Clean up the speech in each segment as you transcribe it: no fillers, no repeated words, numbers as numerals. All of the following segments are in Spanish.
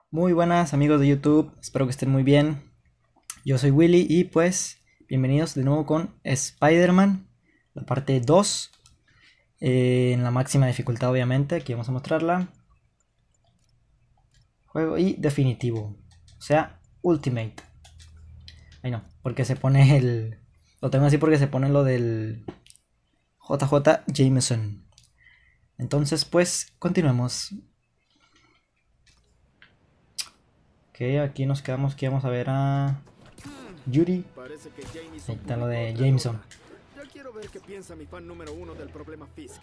Muy buenas amigos de YouTube, espero que estén muy bien. Yo soy Willy y pues bienvenidos de nuevo con Spider-Man, la parte 2, en la máxima dificultad obviamente, aquí vamos a mostrarla. Juego y definitivo, o sea, Ultimate. Ay no, porque se pone el... Lo tengo así porque se pone lo del JJ Jameson. Entonces pues continuemos. Ok, aquí nos quedamos que vamos a ver a Yuri. Parece que Ahí Jameson está lo publicó de otra Jameson. nota. Ya quiero ver qué piensa mi fan número uno del problema Fisk.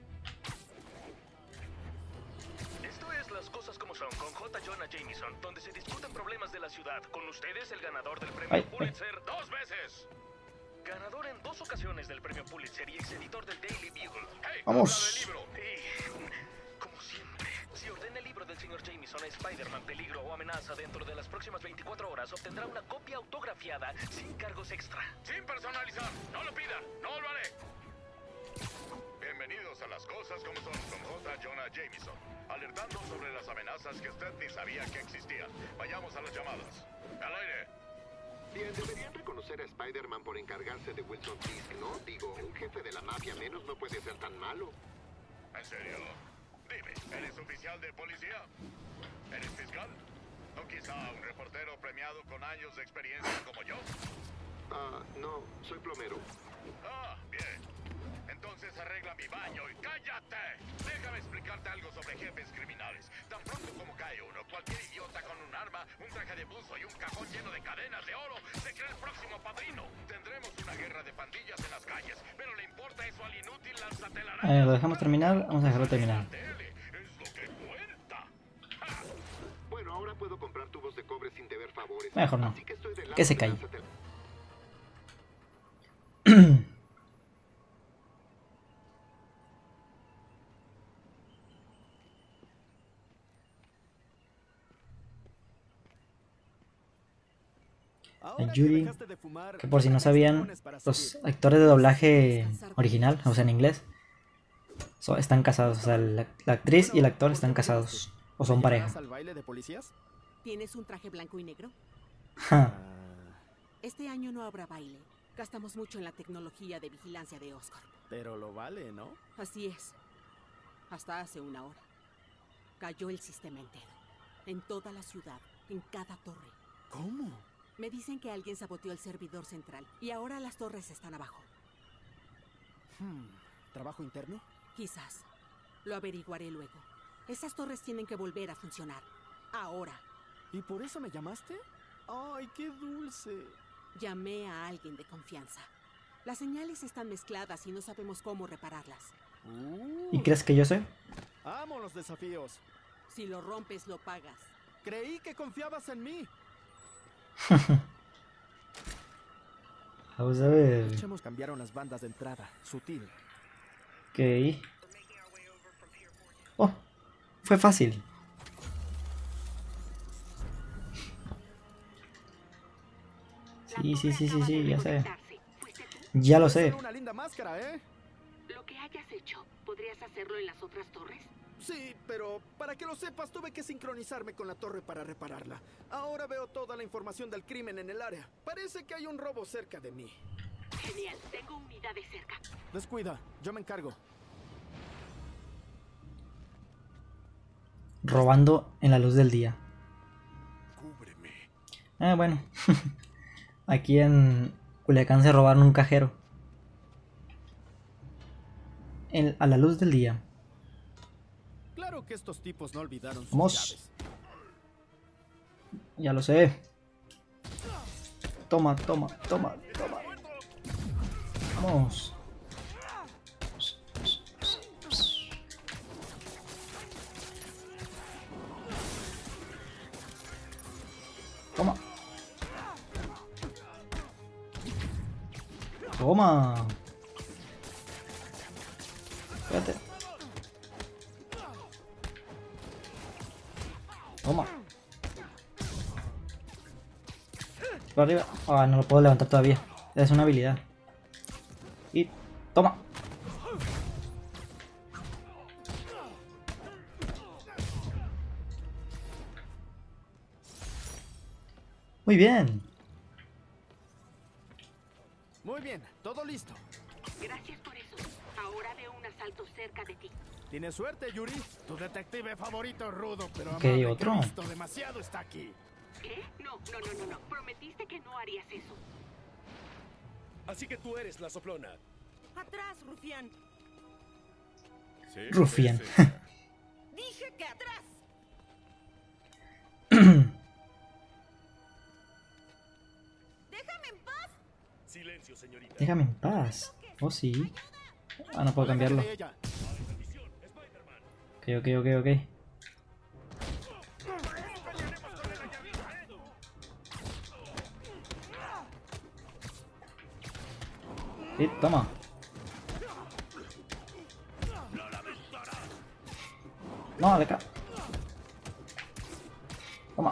Esto es Las Cosas Como Son con J. Jonah Jameson, donde se discuten problemas de la ciudad. Con ustedes, el ganador del premio Pulitzer 2 veces. Ganador en 2 ocasiones del premio Pulitzer y exeditor del Daily Bugle. Hey, Vamos. habla del libro. Y, como siempre, si ordena el libro del señor Jameson a Spider-Man, peligro o amenaza dentro de las próximas 24 horas, obtendrá una copia autografiada sin cargos extra. Sin personalizar. No lo pidan. No lo haré. Bienvenidos a Las Cosas Como Son con J. Jonah Jameson, alertando sobre las amenazas que usted ni sabía que existían. Vayamos a las llamadas. Al aire. Bien, deberían reconocer a Spider-Man por encargarse de Wilson Fisk, ¿no? Digo, un jefe de la mafia menos no puede ser tan malo. ¿En serio? Dime, ¿eres oficial de policía? ¿Eres fiscal? ¿O quizá un reportero premiado con años de experiencia como yo? No, soy plomero. Ah, bien. Entonces arregla mi baño y ¡cállate! Déjame explicarte algo sobre jefes criminales. Tan pronto como cae uno, cualquier idiota con un arma, un traje de buzo y un cajón lleno de cadenas de oro se cree el próximo padrino. Tendremos una guerra de pandillas en las calles, pero le importa eso al inútil lanzatelarañas. Lo dejamos terminar, vamos a dejarlo terminar. Es lo que cuenta. Bueno, ahora puedo comprar tubos de cobre sin deber favores. Mejor no. Así que estoy del lado Que se de calle. lanzatel- Ahora que Yuri, dejaste de fumar, que por si no ¿qué sabían, pones para los seguir? actores de doblaje original, o sea en inglés, están casados, o sea la actriz y el actor están casados, o son ¿Me llevarás pareja. al baile de policías? ¿Tienes un traje blanco y negro? Ja, Este año no habrá baile. Gastamos mucho en la tecnología de vigilancia de Oscorp. Pero lo vale, ¿no? Así es. Hasta hace una hora. Cayó el sistema entero. En toda la ciudad, en cada torre. ¿Cómo? Me dicen que alguien saboteó el servidor central y ahora las torres están abajo. ¿Trabajo interno? Quizás. Lo averiguaré luego. Esas torres tienen que volver a funcionar. Ahora. ¿Y por eso me llamaste? ¡Ay, qué dulce! Llamé a alguien de confianza. Las señales están mezcladas y no sabemos cómo repararlas. ¿y crees que yo sé? ¡Amo los desafíos! Si lo rompes, lo pagas. Creí que confiabas en mí. Vamos a ver. Los chemos cambiaron las bandas de entrada. Sutil. Ok. Oh, fue fácil. Sí, ya sé. Ya lo sé. Solo una linda máscara, ¿eh? Lo que hayas hecho, ¿podrías hacerlo en las otras torres? Sí, pero para que lo sepas, tuve que sincronizarme con la torre para repararla. Ahora veo toda la información del crimen en el área. Parece que hay un robo cerca de mí. Genial, tengo unidades cerca. Descuida, yo me encargo. Robando en la luz del día. Cúbreme. Bueno. Aquí en Culiacán se robaron un cajero. A la luz del día. Claro que estos tipos no olvidaron sus Vamos. llaves. Ya lo sé. Toma. Vamos. Toma. Toma. Espérate. Toma. Por arriba. Ah, no lo puedo levantar todavía. Es una habilidad. Y toma. Muy bien. Muy bien, todo listo. Gracias por eso. Ahora veo un asalto cerca de ti. Tienes suerte, Yuri. Tu detective favorito rudo, pero Ok, amable, otro. que he visto demasiado está aquí. ¿Qué? No. Prometiste que no harías eso. Así que tú eres la soplona. ¡Atrás, rufián! Sí, Rufián. ¡Dije que atrás! ¡Déjame en paz! Silencio, señorita. Déjame en paz. Oh, sí. Ah, no puedo cambiarlo. Aléjate de ella. Maldición, Spider-Man. Ok. Sí, toma. No, de acá. Toma.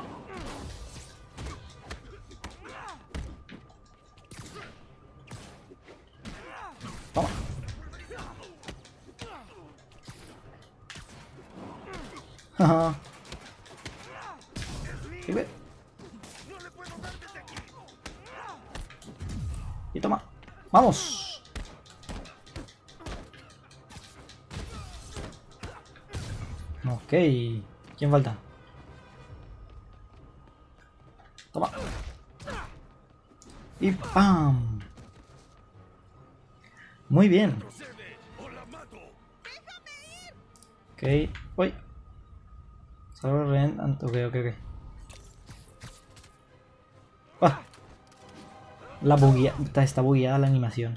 Toma. Jaja. Y ve. Y toma. ¡Vamos! Ok. ¿Quién falta? Toma. Y ¡pam! Muy bien. Procede o la mato. Ok. Uy. Solo Ren. Ok. Ah. La buguea. Está bugueada la animación.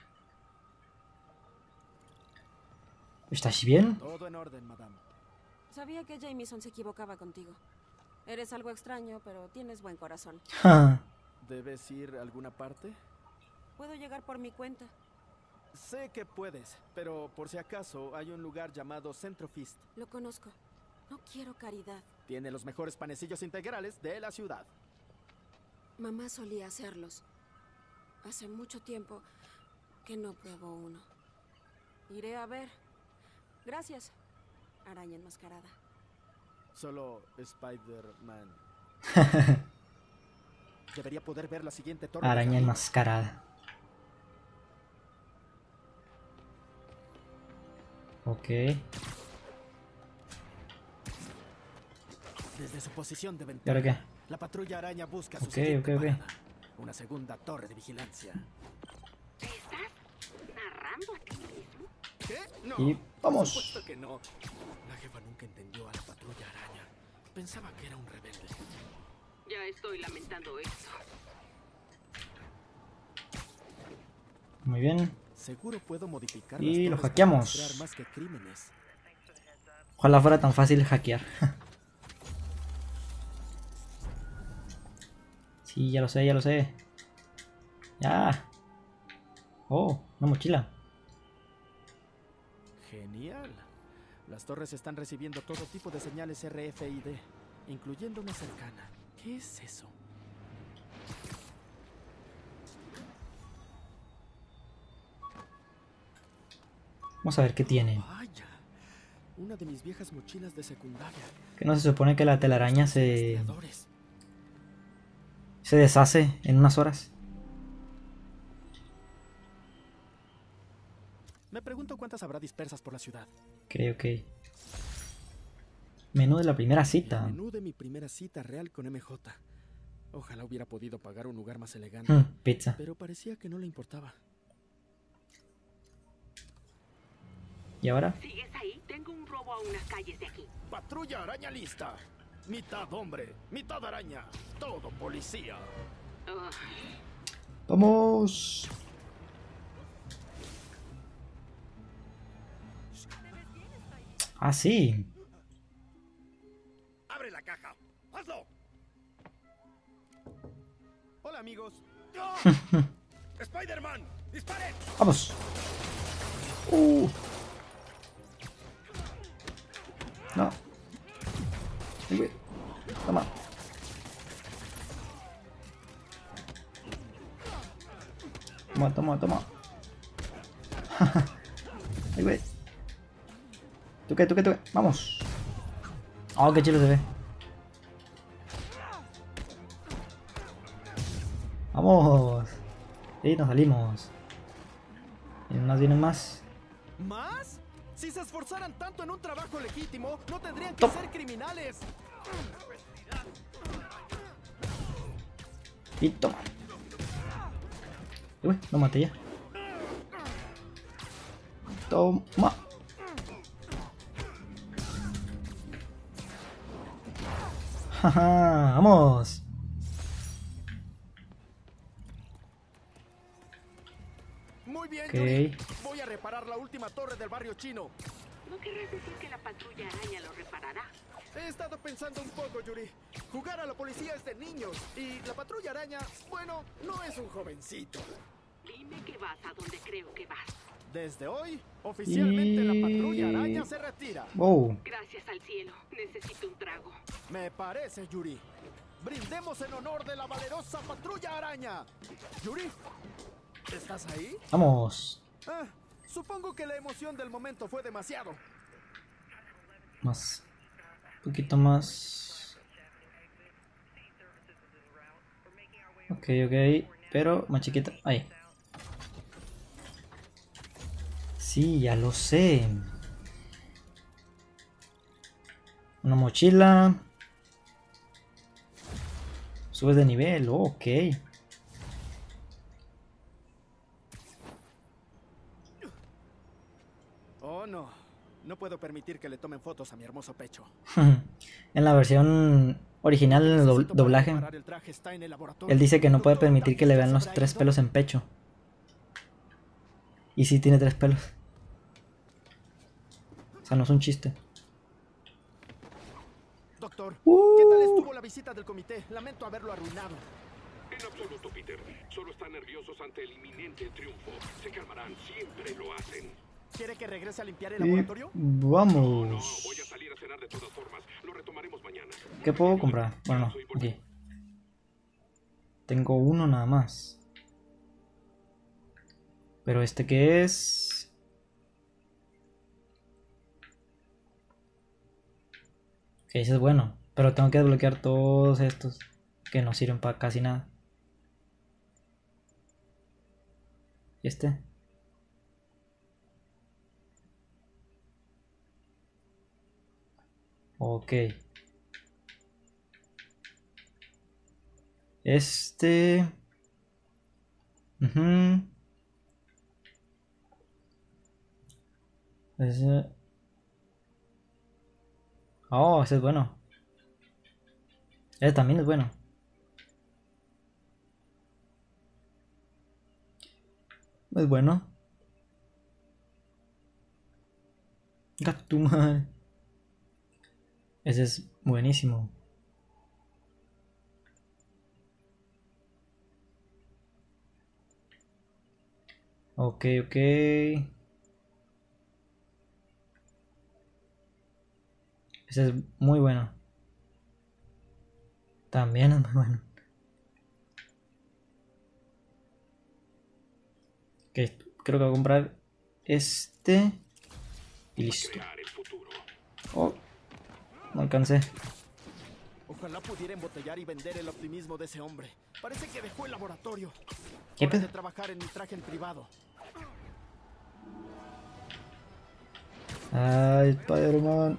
¿Estás bien? Todo en orden, madame. Sabía que Jameson se equivocaba contigo. Eres algo extraño, pero tienes buen corazón. ¿Debes ir a alguna parte? Puedo llegar por mi cuenta. Sé que puedes, pero por si acaso hay un lugar llamado Centro Fist. Lo conozco. No quiero caridad. Tiene los mejores panecillos integrales de la ciudad. Mamá solía hacerlos. Hace mucho tiempo que no pruebo uno. Iré a ver. Gracias, araña enmascarada. Solo Spider-Man. Debería poder ver la siguiente torre. Araña enmascarada. Ok. Desde su posición de ¿Y ventana, ahora qué? la patrulla araña busca su Ok. siguiente parada. Una segunda torre de vigilancia. ¿Te estás narrando a ti mismo? ¿Qué? No. Y vamos. Por supuesto que no. La jefa nunca entendió a la patrulla araña. Pensaba que era un rebelde. Ya estoy lamentando esto. Muy bien. Seguro puedo modificar Y las lo torres para hackeamos. rastrear más que crímenes. Ojalá fuera tan fácil hackear. Sí, ya lo sé. Ya. Oh, una mochila. Genial. Las torres están recibiendo todo tipo de señales RFID, incluyendo una cercana. ¿Qué es eso? Vamos a ver qué tiene. Vaya. Una de mis viejas mochilas de secundaria. Que no se supone que la telaraña se Rastreadores. deshace en unas horas. Me pregunto cuántas habrá dispersas por la ciudad. Ok. Menú de la primera El cita. menú de mi primera cita real con MJ. Ojalá hubiera podido pagar un lugar más elegante. Pizza. Pero parecía que no le importaba. ¿Y ahora? ¿Sigues ahí? Tengo un robo a unas calles de aquí. Patrulla araña lista. Mitad hombre, mitad araña. Todo policía. Ugh. ¡Vamos! Ah, sí. ¡Abre la caja! ¡Hazlo! Hola, amigos. ¡Spider-Man! ¡Dispare! ¡Vamos! No. Ay, güey. Toma. Toma. Ay, güey. ¿Tú qué? Vamos. Oh, qué chido se ve. ¡Vamos! Y nos salimos. ¿Vienen más? ¿Vienen más? ¿Más? Si se esforzaran tanto en un trabajo legítimo, no tendrían que Top. ser criminales. Y toma. Uy, lo maté ya. Toma. Jaja, vamos. Muy bien, Ok. Yuri. Voy a reparar la última torre del barrio chino. ¿No querrás decir que la patrulla araña lo reparará? He estado pensando un poco, Yuri. Jugar a la policía es de niños. Y la patrulla araña, bueno, no es un jovencito. Dime que vas a donde creo que vas. Desde hoy, oficialmente la patrulla Y- araña se retira. Wow. Gracias al cielo. Necesito un trago. Me parece, Yuri. Brindemos en honor de la valerosa patrulla araña. Yuri, ¿estás ahí? Vamos. Ah, supongo que la emoción del momento fue demasiado. Más. Un poquito más. Ok, ok. Pero más chiquita. Ahí. Sí, ya lo sé. Una mochila. Subes de nivel. Oh, ok. Oh, no. No puedo permitir que le tomen fotos a mi hermoso pecho. En la versión original, en el Necesito para doblaje, reparar el traje está en el laboratorio. él dice que no puede Doctor, permitir que le vean ¿se los habrá 3 ido? pelos en pecho. Y sí tiene 3 pelos. O sea, no es un chiste. Doctor, ¿qué tal estuvo la visita del comité? Lamento haberlo arruinado. En absoluto, Peter. Solo están nerviosos ante el inminente triunfo. Se calmarán, siempre lo hacen. ¿Quiere que regrese a limpiar el Y laboratorio? No, vamos. voy a salir a cenar de todas formas. Lo retomaremos mañana. ¿Qué puedo comprar? Bueno, no, aquí. Tengo uno nada más. Pero este que es... Ok, ese es bueno. Pero tengo que desbloquear todos estos que no sirven para casi nada. ¿Y este? Ok. Este... Ujú. Ese... Oh, ese es bueno. Ese también es bueno. Es bueno. Gatuma. Ese es buenísimo. Ok, ok. Ese es muy bueno. También es muy bueno. Ok, creo que voy a comprar este. Y listo. Crear el futuro. Oh, no alcancé. Ojalá pudiera embotellar y vender el optimismo de ese hombre. Parece que dejó el laboratorio. ¿Qué Hora de pedo? trabajar en mi traje en privado. Ay, Spider-Man.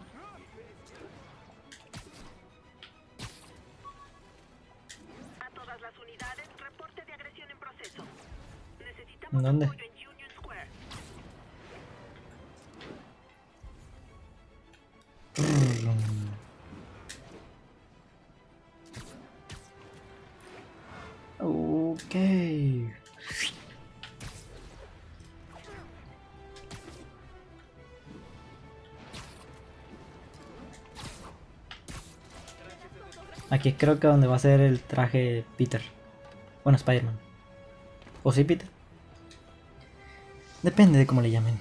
A todas las unidades, reporte de agresión en proceso. Necesitamos ¿Dónde? apoyo en Union Square. Ok. Aquí creo que donde va a ser el traje Peter. Bueno, Spider-Man. ¿O sí, Peter? Depende de cómo le llamen.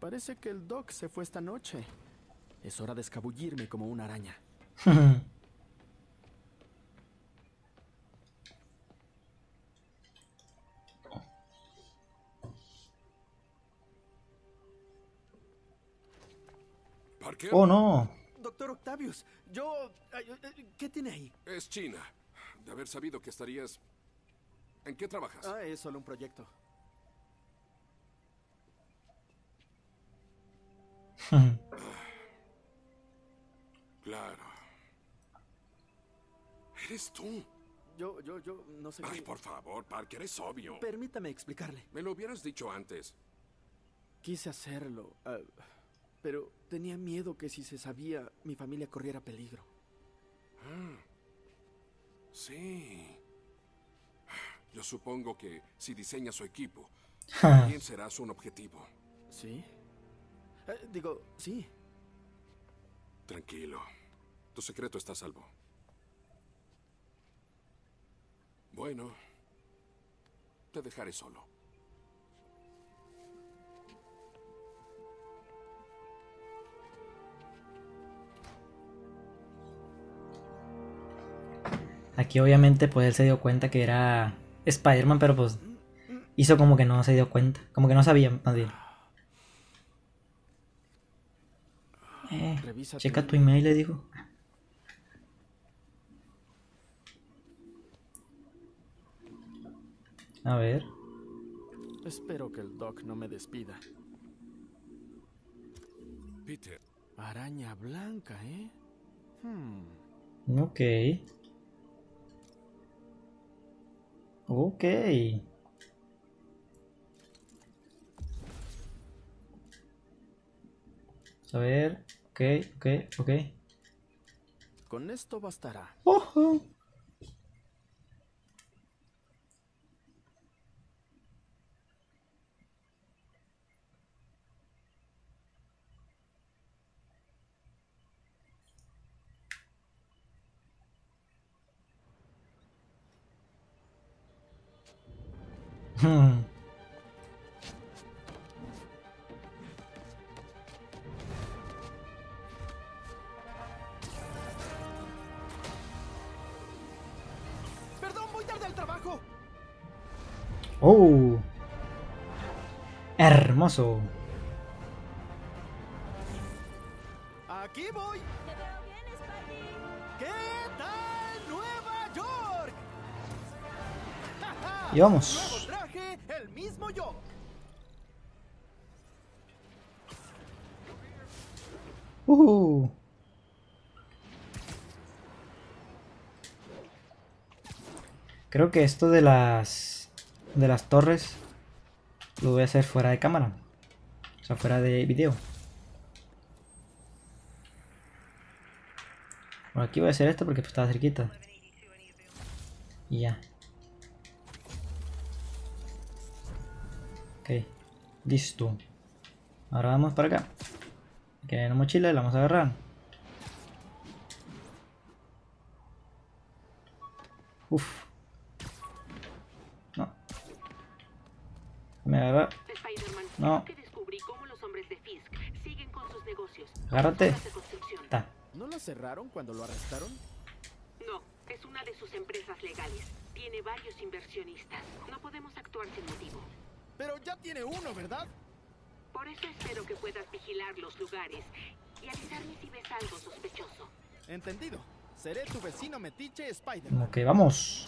Parece que el Doc se fue esta noche. Es hora de escabullirme como una araña. ¿Parker? Oh, no. Doctor Octavius, ¿qué tiene ahí? Es China. De haber sabido que estarías... ¿En qué trabajas? Es solo un proyecto. Claro. ¿Eres tú? Yo no sé Ay, qué... por favor, Parker, es obvio. Permítame explicarle. Me lo hubieras dicho antes. Quise hacerlo, pero tenía miedo que si se sabía, mi familia corriera peligro. Sí. Yo supongo que si diseña su equipo, también serás un objetivo. ¿Sí? Sí. Tranquilo. Tu secreto está a salvo. Bueno, te dejaré solo. Aquí obviamente pues él se dio cuenta que era Spider-Man, pero pues hizo como que no se dio cuenta. Como que no sabía, más bien. Revisa Checa tu email, le dijo. A ver. Espero que el Doc no me despida. Peter, Araña blanca, ¿eh? Ok. Ok. A ver. Ok. Con esto bastará. Ojo. ¡Perdón, voy tarde al trabajo! Oh. Hermoso. ¡Aquí voy! Te veo bien, Spidey. ¿Qué tal Nueva York? Y vamos. Nuevo traje, el mismo yo. Creo que esto de las torres lo voy a hacer fuera de cámara. O sea, fuera de video. Por aquí voy a hacer esto porque pues, estaba cerquita. Y ya. Ok. Listo. Ahora vamos para acá. Aquí hay una mochila y la vamos a agarrar. Uf. No. Me agarra. Spider-Man, No. creo que descubrí cómo los hombres de Fisk siguen con sus negocios. Agárrate. Obras de construcción. Está. ¿No lo cerraron cuando lo arrestaron? No, es una de sus empresas legales. Tiene varios inversionistas. No podemos actuar sin motivo. Pero ya tiene uno, ¿verdad? Por eso espero que puedas vigilar los lugares y avisarme si ves algo sospechoso. Entendido. Seré tu vecino metiche Spider-Man. Ok, vamos.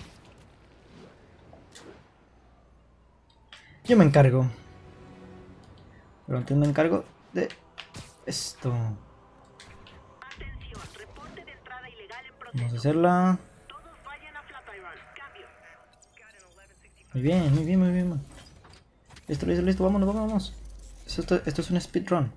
Yo me encargo. Pero antes me encargo de esto. Atención, reporte de entrada ilegal en proceso. Vamos a hacerla. Todos vayan a Flatiron. Cambio. Muy bien. Listo. Vámonos. Esto es un speedrun.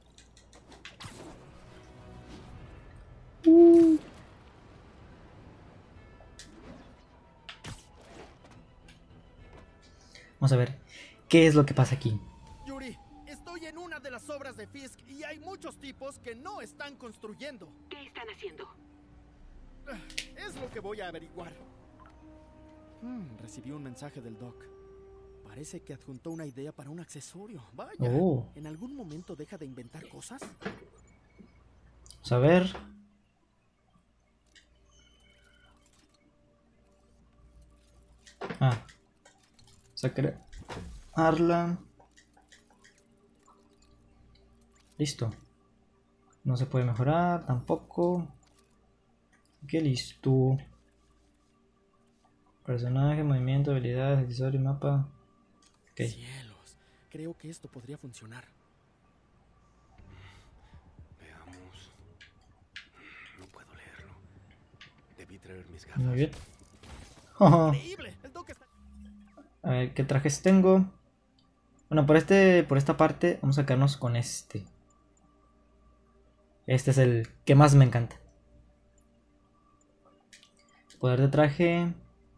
Vamos a ver qué es lo que pasa aquí. Yuri, estoy en una de las obras de Fisk y hay muchos tipos que no están construyendo. ¿Qué están haciendo? Es lo que voy a averiguar. Recibí un mensaje del Doc. Parece que adjuntó una idea para un accesorio. Vaya, Oh. ¿en algún momento deja de inventar cosas? Vamos a ver. Ah. Vamos a crearla. Listo. No se puede mejorar tampoco. Qué listo. Personaje, movimiento, habilidades, accesorio, mapa. Ok. Cielos, creo que esto podría funcionar. Veamos. No puedo leerlo. Debí traer mis gafas. Muy bien. Jojo. Increíble, el Doc está... A ver qué trajes tengo. Bueno, por esta parte vamos a quedarnos con este. Este es el que más me encanta. Poder de traje.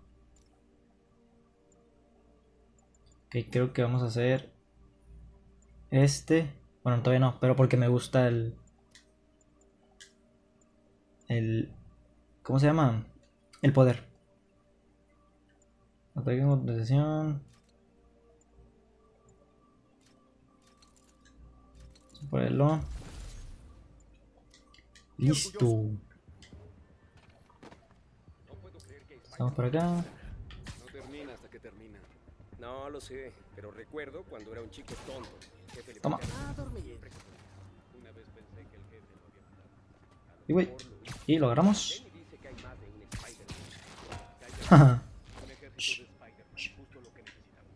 Ok, creo que vamos a hacer este. Bueno, todavía no, pero porque me gusta el... ¿Cómo se llama? El poder. Ataque en compensación. Vamos a ponerlo. Listo. Estamos por acá. No termina hasta que termina. No lo sé, pero recuerdo cuando era un chico tonto. El jefe le Toma. pegaba. Ah, dormir. Una vez pensé que el jefe lo había matado. Y güey. Y lo agarramos. Jenny dice que hay más de un Spider-Man. Jaja. Un ejército de Spider-Man, justo lo que necesitamos.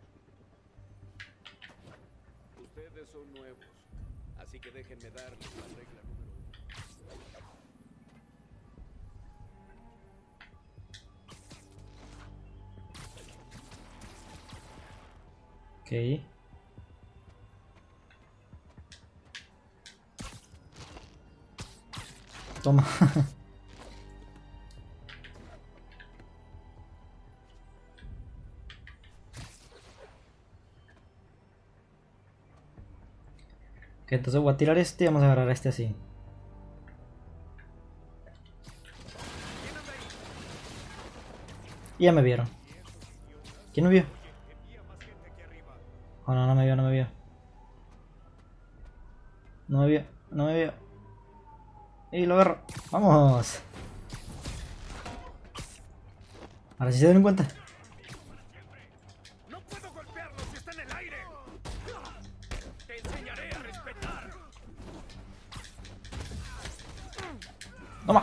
Ustedes son nuevos, así que déjenme darles la regla número 1. Ok. Toma. Ok, entonces voy a tirar este y vamos a agarrar este así. Y ya me vieron. ¿Quién me vio? Oh, no, no me vio, no me vio. No me vio, no me vio. Y lo agarro. ¡Vamos! Ahora sí se dieron cuenta. ¡No puedo golpearlo si está en el aire! ¡Te enseñaré a respetar! ¡Toma!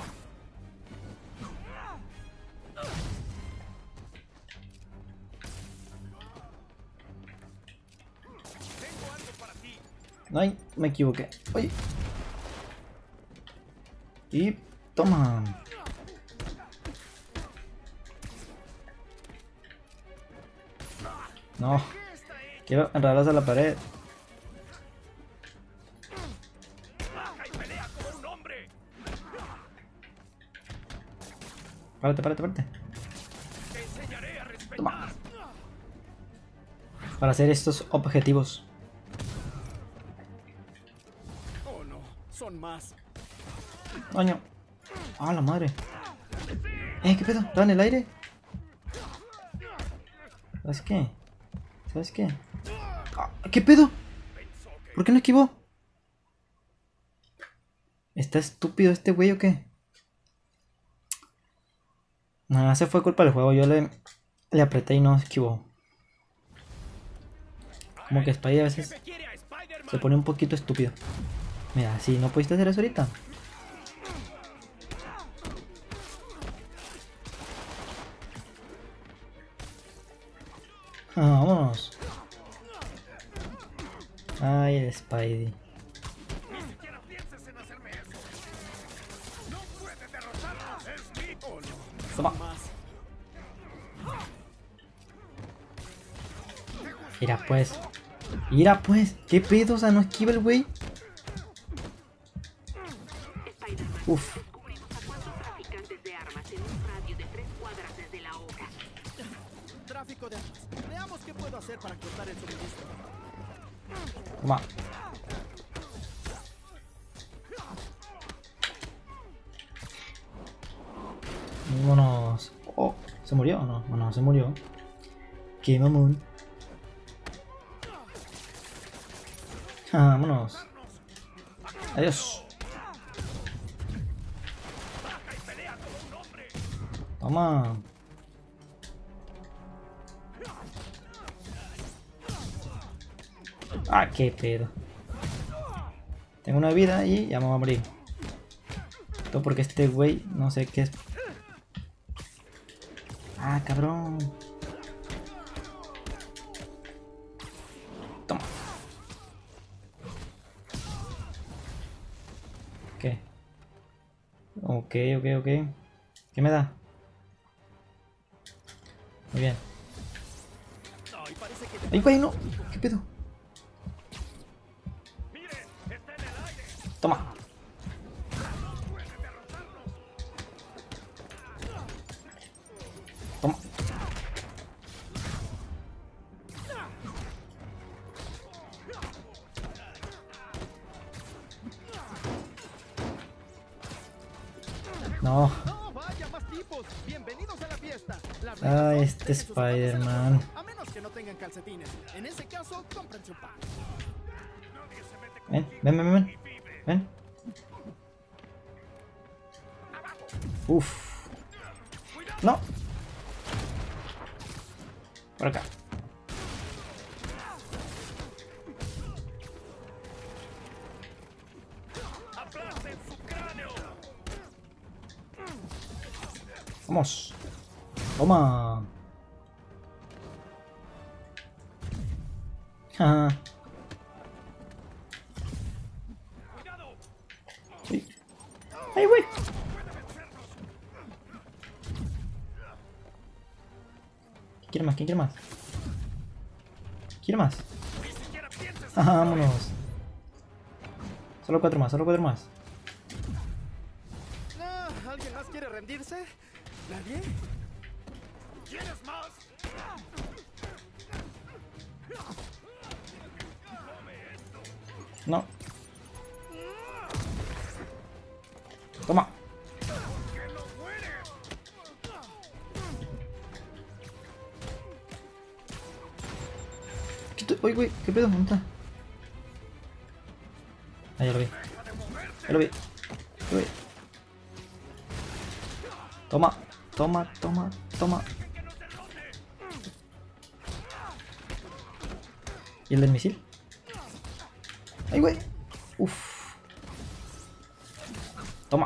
Tengo algo para ti. Ay, me equivoqué. Ay. Y toma. No. Quiero enredarlas a la pared. ¡Baja y pelea como un hombre! Párate, párate, párate. ¡Te enseñaré a respetar! Toma. Para hacer estos objetivos. Oh no, son más. Daño. Ah, la madre. ¿Qué pedo? ¿Está en el aire? ¿Sabes qué? ¿Sabes qué? Ah, ¿qué pedo? ¿Por qué no esquivó? ¿Está estúpido este güey o qué? Nada, se fue culpa del juego. Yo le apreté y no esquivó. Como que Spidey a veces se pone un poquito estúpido. Mira, si no pudiste hacer eso ahorita. Ah, vámonos. Ay, el Spidey. ¡Ni siquiera pienses en hacerme eso! ¡No puedes derrotarlo! ¡Es mi... Oh no, Toma. son más. Mira pues. Mira pues. ¿Qué pedo? O sea, no esquiva el güey. Spider-Man, Uf. descubrimos a 4 traficantes de armas en un radio de 3 cuadras desde la hoja. Tráfico de armas. Veamos qué puedo hacer para cortar el suministro. Toma. Vámonos. Oh, ¿se murió o no? No, no se murió. Qué mamón. Vámonos. Adiós. Toma. Ah, qué pedo. Tengo una vida y ya me voy a morir. Todo porque este güey no sé qué es. Ah, cabrón. Toma. ¿Qué? Ok. ¿Qué me da? Muy bien. ¡Ay, güey, no! ¿Qué pedo? Toma. Toma. No. Vaya, más tipos. Bienvenidos a la fiesta. Ah, este Spider-Man. A menos que no tengan calcetines. En ese caso, cómprense un par. Ven. Uf. No. Por acá. Vamos. Toma. Ah. ¡Ay, güey! ¿Quién quiere más? ¿Quiere más? Vámonos. Solo cuatro más. ¿Alguien más quiere rendirse? ¿Nadie? ¿Quieres más? No. Toma. Uy, güey, ¿qué pedo? ¿Dónde está? Ah, ya lo vi. Toma. ¿Y el del misil? ¡Ay, güey! Uf. Toma.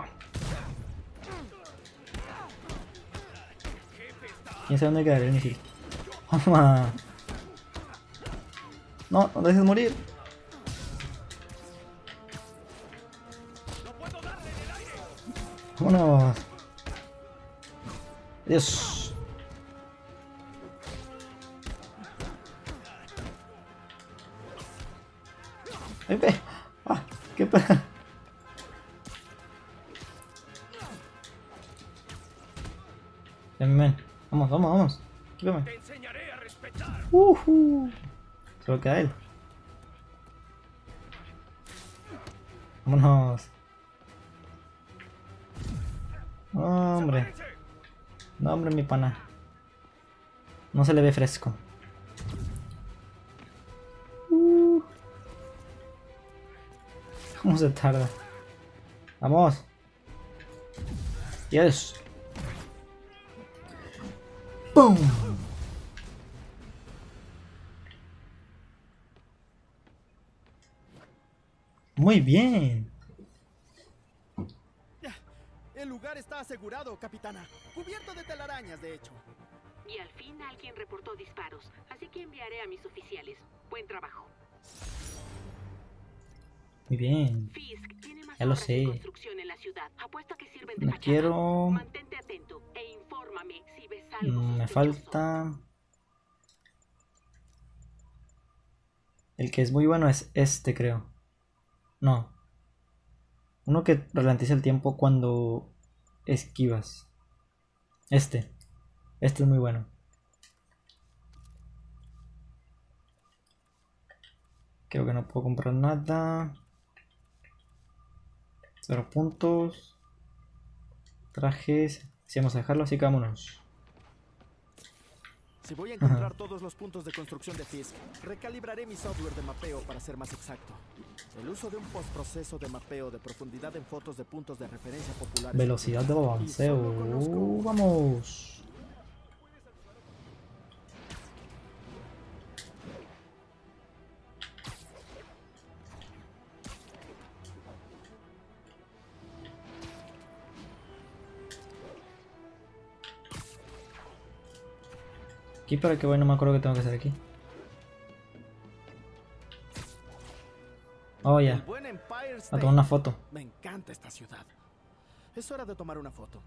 ¿Quién sabe dónde caer el misil? Toma. No dejes morir. Vámonos. Adiós. Ay, ve. Ah, qué pena. Ven. Vamos. Quítame. Te enseñaré a respetar. Solo queda él. Vámonos. Hombre. No, hombre, mi pana. No se le ve fresco. ¿Cómo se tarda? Vamos. Yes. ¡Pum! Muy bien. El lugar está asegurado, capitana. Cubierto de telarañas, de hecho. Y al fin alguien reportó disparos, así que enviaré a mis oficiales. Buen trabajo. Muy bien. Fisk tiene más Ya lo obras sé. de construcción en la ciudad. Apuesto a que sirven de No fachada. quiero. Mantente atento e infórmame si ves algo Me sospechoso. falta. El que es muy bueno es este, creo. No. Uno que ralentiza el tiempo cuando esquivas. Este es muy bueno. Creo que no puedo comprar nada. 0 puntos. Trajes. Si vamos a dejarlo, así que vámonos. Si voy a encontrar todos los puntos de construcción de Fisk, recalibraré mi software de mapeo para ser más exacto. El uso de un postproceso de mapeo de profundidad en fotos de puntos de referencia populares. Velocidad de balanceo. Vamos. Aquí para que voy, no me acuerdo que tengo que hacer aquí. Oh, ya. A tomar una foto. Me encanta esta ciudad. Es hora de tomar una foto.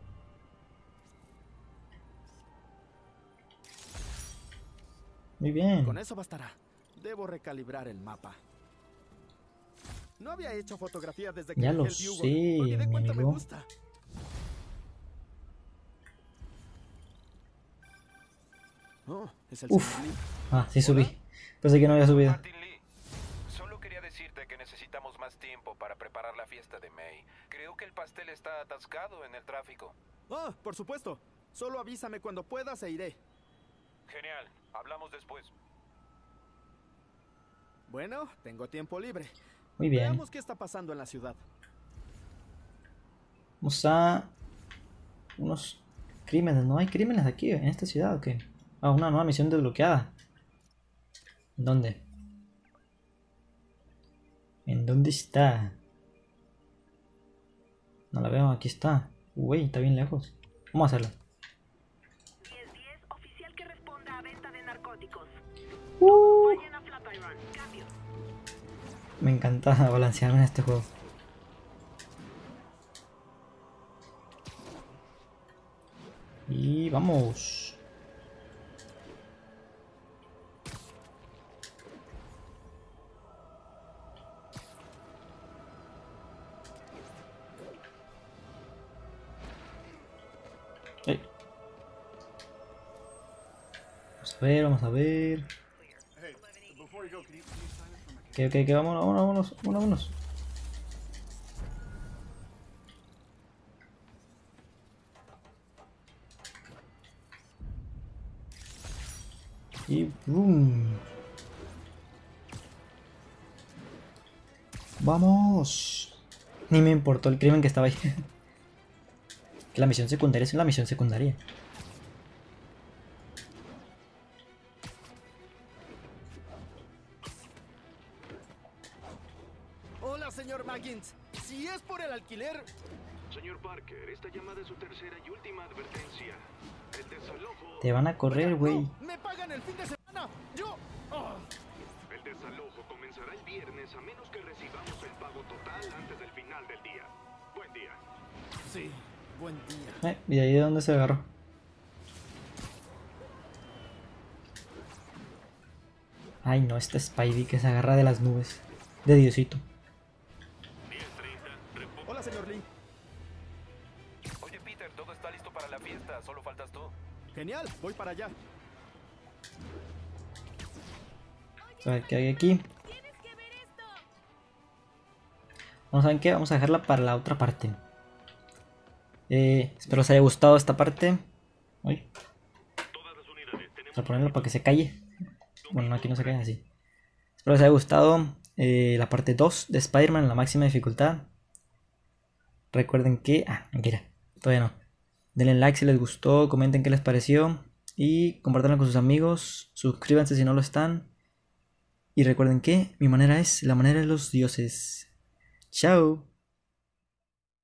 Muy bien. Con eso bastará. Debo recalibrar el mapa. No había hecho fotografía desde que ya lo dejé el sé, Bugle, porque de mi cuenta me amigo. gusta. Oh, es el Uf. señor Lee. Ah, sí subí. Pensé que no había subido. Martin Lee, solo quería decirte que necesitamos más tiempo para preparar la fiesta de May. Creo que el pastel está atascado en el tráfico. Oh, por supuesto. Solo avísame cuando puedas e iré. Genial, hablamos después. Bueno, tengo tiempo libre. Muy bien. Veamos qué está pasando en la ciudad. Vamos a unos crímenes. ¿No hay crímenes aquí en esta ciudad o qué? Ah, una nueva misión desbloqueada. ¿Dónde? ¿En dónde está? No la veo, aquí está. Uy, está bien lejos. Vamos a hacerlo. 1010, oficial que responda a venta de narcóticos. Vayan a Flatiron. Cambio. Me encanta balancearme en este juego. Y vamos. Ey. Vamos a ver, vamos a ver. Ok, vámonos. Y boom. Vamos. Ni me importó el crimen que estaba ahí. Que la misión secundaria es la misión secundaria. Hola, señor Maggins. Si es por el alquiler... Señor Parker, esta llamada es su tercera y última advertencia. El desalojo... Te van a correr, güey. No, me pagan el fin de semana. Yo... Oh. El desalojo comenzará el viernes a menos que recibamos el pago total antes del final del día. Buen día. Sí, buen día. ¿Y de ahí de dónde se agarró? Ay, no, este Spidey que se agarra de las nubes. De Diosito. Hola, señor Lee. Oye, Peter, todo está listo para la fiesta, solo faltas tú. Genial, voy para allá. A ver qué hay aquí. Vamos a ver qué, vamos a dejarla para la otra parte. Espero os haya gustado esta parte. Uy. Vamos a ponerlo para que se calle. Bueno, no, aquí no se cae así. Espero os haya gustado la parte 2 de Spider-Man en la máxima dificultad. Recuerden que... Ah, mentira, todavía no. Denle like si les gustó, comenten qué les pareció. Y compártanlo con sus amigos. Suscríbanse si no lo están. Y recuerden que mi manera es la manera de los dioses. Chao.